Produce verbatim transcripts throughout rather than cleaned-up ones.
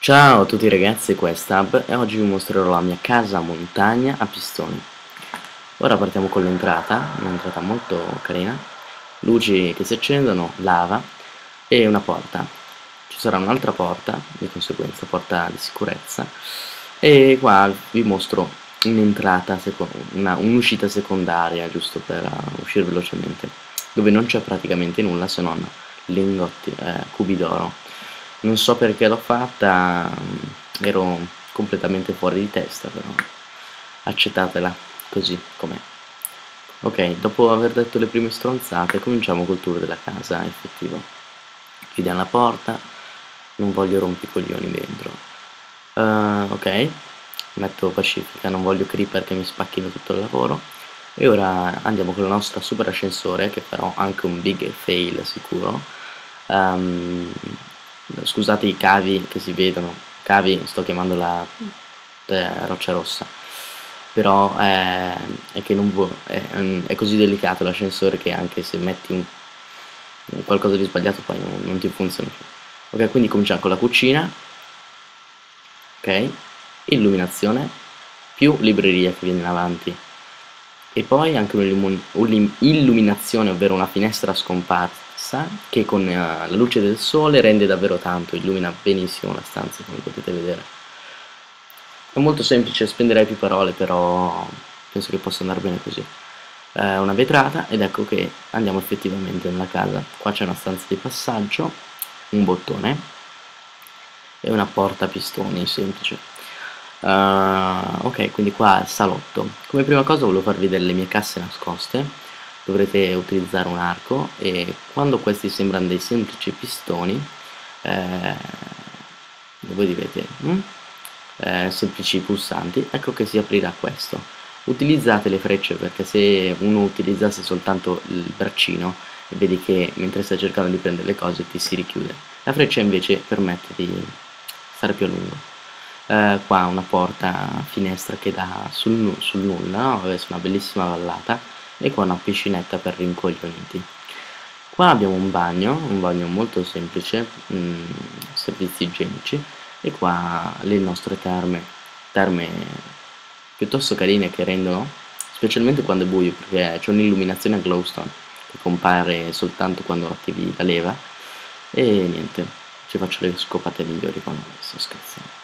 Ciao a tutti ragazzi, qua è Stab e oggi vi mostrerò la mia casa montagna a pistoni. Ora partiamo con l'entrata, un'entrata molto carina, luci che si accendono, lava e una porta. Ci sarà un'altra porta, di conseguenza porta di sicurezza, e qua vi mostro un'entrata, una, un'uscita secondaria, giusto per uh, uscire velocemente, dove non c'è praticamente nulla se non lingotti, eh, cubi d'oro. Non so perché l'ho fatta, ero completamente fuori di testa, però accettatela così com'è. Ok, dopo aver detto le prime stronzate, cominciamo col tour della casa effettivo. Chiudiamo la porta, non voglio rompicoglioni dentro. Uh, ok, metto pacifica, non voglio creeper che mi spacchino tutto il lavoro. E ora andiamo con la nostra super ascensore, che farò anche un big fail sicuro. Um, scusate i cavi che si vedono, cavi sto chiamando la eh, roccia rossa, però è, è che non è, è così delicato l'ascensore che anche se metti un, qualcosa di sbagliato poi non, non ti funziona più. Ok, quindi cominciamo con la cucina, ok, illuminazione più libreria che viene in avanti, e poi anche un'illuminazione, ovvero una finestra scomparsa che con uh, la luce del sole rende davvero tanto, illumina benissimo la stanza, come potete vedere. È molto semplice, spenderei più parole, però penso che possa andare bene così. Eh, una vetrata, ed ecco che andiamo effettivamente nella casa. Qua c'è una stanza di passaggio, un bottone e una porta a pistoni semplice. Uh, ok, quindi qua è il salotto. Come prima cosa volevo farvi vedere le mie casse nascoste. Dovrete utilizzare un arco e quando questi sembrano dei semplici pistoni, eh, voi direte hm? eh, semplici pulsanti, ecco che si aprirà questo. Utilizzate le frecce, perché se uno utilizzasse soltanto il braccino e vedi che mentre stai cercando di prendere le cose ti si richiude. La freccia invece permette di stare più a lungo. Eh, qua una porta finestra che dà sul, sul nulla, no? Avete una bellissima vallata, e qua una piscinetta per rincoglioniti. Qua abbiamo un bagno, un bagno molto semplice, mh, servizi igienici, e qua le nostre terme, terme piuttosto carine che rendono, specialmente quando è buio, perché c'è un'illuminazione a glowstone che compare soltanto quando attivi la leva, e niente, ci faccio le scopate migliori quando sto scherzando.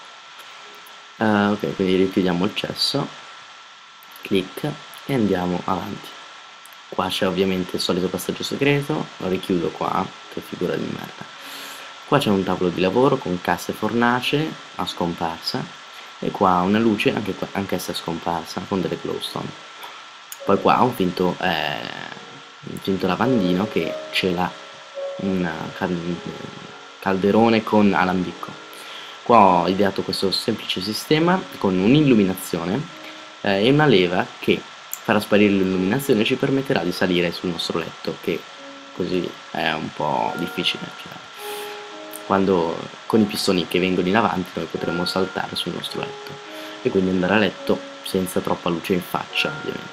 Uh, ok, quindi richiudiamo il cesso, clic e andiamo avanti. Qua c'è ovviamente il solito passaggio segreto, lo richiudo qua, che figura di merda. Qua c'è un tavolo di lavoro con casse fornace a scomparsa, e qua una luce anche, anche essa scomparsa con delle glowstone. Poi qua un finto, eh, un finto lavandino che cela un calderone con alambicco. Qua ho ideato questo semplice sistema con un'illuminazione eh, e una leva che farà sparire l'illuminazione e ci permetterà di salire sul nostro letto, che così è un po' difficile, cioè, quando con i pistoni che vengono in avanti noi potremo saltare sul nostro letto e quindi andare a letto senza troppa luce in faccia, ovviamente.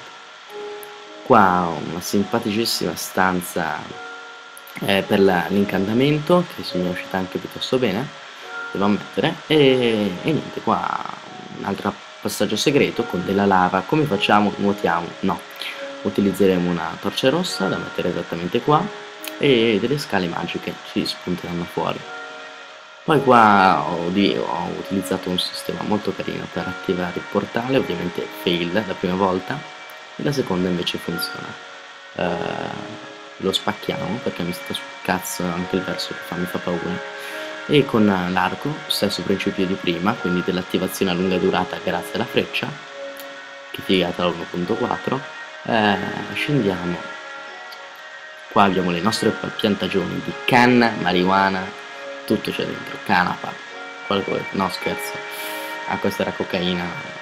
Qua ho una simpaticissima stanza eh, per l'incantamento, che mi è uscita anche piuttosto bene, devo ammettere, e, e niente, qua un altro passaggio segreto con della lava. Come facciamo? Nuotiamo? No, utilizzeremo una torcia rossa da mettere esattamente qua e delle scale magiche ci spunteranno fuori. Poi qua ho, ho utilizzato un sistema molto carino per attivare il portale, ovviamente fail la prima volta, e la seconda invece funziona. Uh, lo spacchiamo perché mi sta sul cazzo anche il verso che fa, mi fa paura. E con l'arco, stesso principio di prima, quindi dell'attivazione a lunga durata grazie alla freccia, che figata la uno punto quattro, eh, scendiamo. Qua abbiamo le nostre piantagioni di canna, marijuana, tutto c'è dentro, canapa, qualcosa, no scherzo, ah questa era cocaina,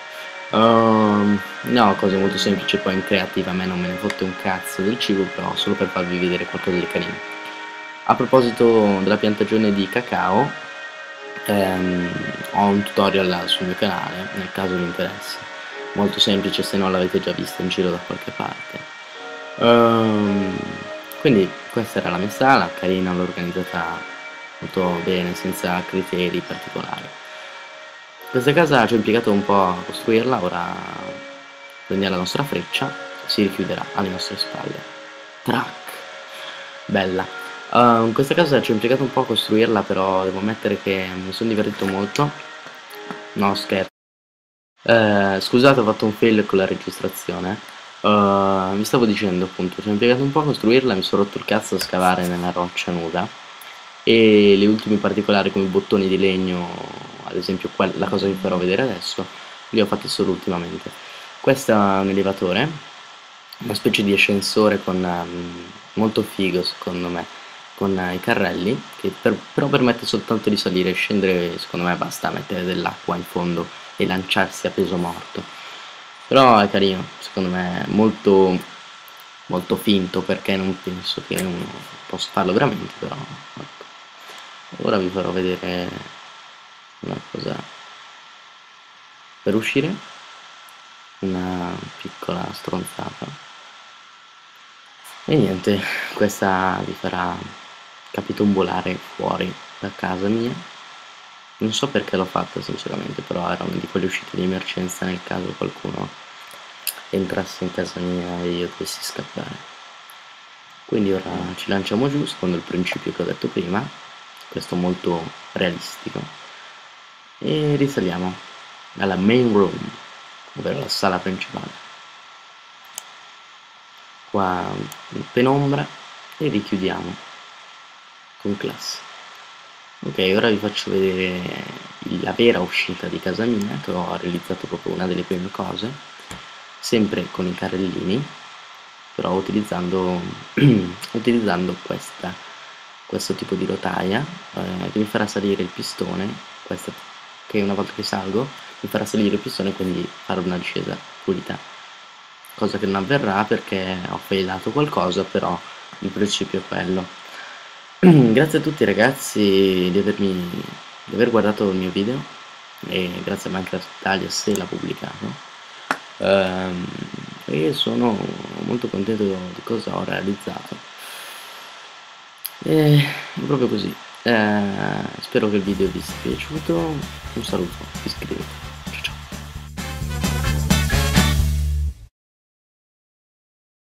uh, no, cose molto semplici. Poi in creativa a me non me ne fotte un cazzo del cibo, però solo per farvi vedere qualcosa di carino. A proposito della piantagione di cacao, ehm, ho un tutorial sul mio canale, nel caso vi interessi, molto semplice se non l'avete già visto in giro da qualche parte. Um, quindi questa era la mia sala, carina, l'ho organizzata molto bene, senza criteri particolari. Questa casa ci ha impiegato un po' a costruirla, ora prendiamo la nostra freccia e si richiuderà alle nostre spalle. Track! Bella. Uh, questa casa ci ha impiegato un po' a costruirla, però devo ammettere che mi sono divertito molto. No, scherzo. Eh, scusate, ho fatto un fail con la registrazione. Uh, mi stavo dicendo appunto, ci ho impiegato un po' a costruirla, mi sono rotto il cazzo a scavare nella roccia nuda. E le ultime particolari come i bottoni di legno, ad esempio la cosa che vi farò vedere adesso, li ho fatti solo ultimamente. Questo è un elevatore, una specie di ascensore con um, molto figo secondo me, con uh, i carrelli, che per, però permette soltanto di salire e scendere. Secondo me basta mettere dell'acqua in fondo e lanciarsi a peso morto, però è carino, secondo me molto molto finto, perché non penso che uno possa farlo veramente, però ecco. Ora vi farò vedere una cosa per uscire, una piccola stronzata, e niente, questa vi farà capitombolare fuori da casa mia. Non so perché l'ho fatta sinceramente, però era una di quelle uscite di emergenza nel caso qualcuno entrasse in casa mia e io dovessi scappare. Quindi ora ci lanciamo giù secondo il principio che ho detto prima, questo molto realistico, e risaliamo alla main room, ovvero la sala principale. Qua in penombra, e richiudiamo con classe. Ok, ora vi faccio vedere la vera uscita di casa mia, che ho realizzato proprio una delle prime cose, sempre con i carrellini, però utilizzando, utilizzando questa, questo tipo di rotaia eh, che mi farà salire il pistone, questa, che una volta che salgo mi farà salire il pistone e quindi fare una discesa pulita, cosa che non avverrà perché ho failato qualcosa, però il principio è quello. Grazie a tutti ragazzi di, avermi, di aver guardato il mio video, e grazie a Minecraft Italia se l'ha pubblicato. Um, e sono molto contento di cosa ho realizzato. E è proprio così. Eh, spero che il video vi sia piaciuto. Un saluto, iscrivetevi.